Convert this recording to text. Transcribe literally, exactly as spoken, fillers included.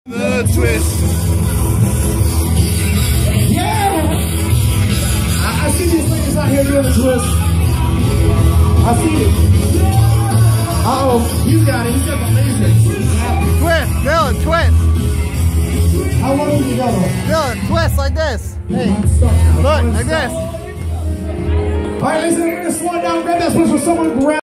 The twist. Yeah! I, I see these ladies out here doing the twist. I see it. Uh-oh, he's got it. He's got the laser. Twist, Dylan, twist. How long do you go? Dylan, twist like this. Hey, look, like this. All right, ladies and gentlemen, we're going to slow it down. Grab that switch for someone. Grab